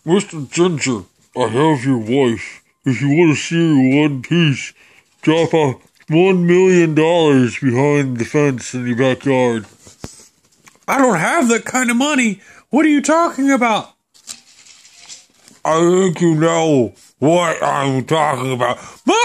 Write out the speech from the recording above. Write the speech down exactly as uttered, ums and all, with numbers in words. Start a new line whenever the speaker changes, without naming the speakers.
Mister Ginger, I have your wife. If you want to see her in one piece, drop off one million dollars behind the fence in your backyard.
I don't have that kind of money. What are you talking about?
I think you know what I'm talking about.
Mom!